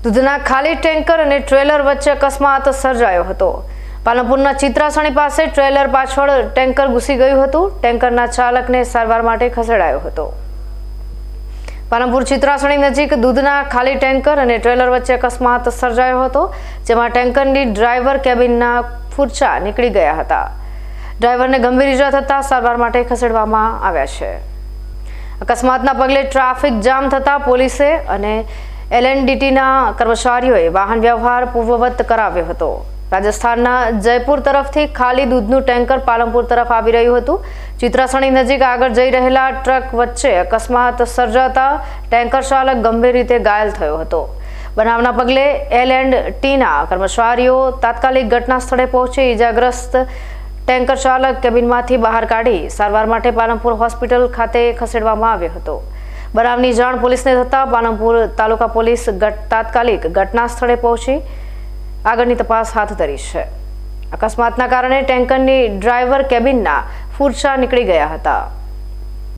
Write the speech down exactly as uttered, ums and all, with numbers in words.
દૂધના ખાલી ટેન્કર અને ટ્રેલર વચ્ચે અકસ્માત સર્જાયો હતો। પાલનપુરના ચિત્રાસણી પાસે ટ્રેલર પાછળ ટેન્કર ઘૂસી ગયું હતું। ટેન્કરના ચાલકને સારવાર માટે ખસેડાયો હતો। પાલનપુર ચિત્રાસણી નજીક દૂધના ખાલી ટેન્કર અને ટ્રેલર વચ્ચે અકસ્માત સર્જાયો હતો, જેમાં ટેન્કરની ડ્રાઈવર કેબિનના ફૂરચા નીકળી ગયા હતા। ડ્રાઈવરને ગંભીર ઈજા થતા સારવાર માટે ખસેડવામાં આવ્યા છે। અકસ્માતના પગલે ટ્રાફિક જામ થતા પોલીસે અને એલ એન્ડ ડી ટીના કર્મચારીઓએ વાહન વ્યવહાર પૂર્વવત કરાવ્યો હતો। રાજસ્થાનના જયપુર તરફથી ખાલી દૂધનું ટેન્કર પાલનપુર તરફ આવી રહ્યું હતું। ચિત્રાસણી નજીક આગળ જઈ રહેલા ટ્રક વચ્ચે અકસ્માત સર્જાતા ટેન્કર ચાલક ગંભીર રીતે ઘાયલ થયો હતો। બનાવના પગલે એલ એન્ડ ટીના કર્મચારીઓ તાત્કાલિક ઘટના સ્થળે પહોંચી ઈજાગ્રસ્ત ટેન્કર ચાલક કેબિનમાંથી બહાર કાઢી સારવાર માટે પાલનપુર હોસ્પિટલ ખાતે ખસેડવામાં આવ્યો હતો। બનાવની જાણ પોલીસને થતાં પાલનપુર તાલુકા પોલીસ તાત્કાલિક ઘટના સ્થળે પહોંચી આગળની તપાસ હાથ ધરી છે। અકસ્માતના કારણે ટેન્કરની ડ્રાઈવર કેબિનના ફૂરચા નીકળી ગયા હતા।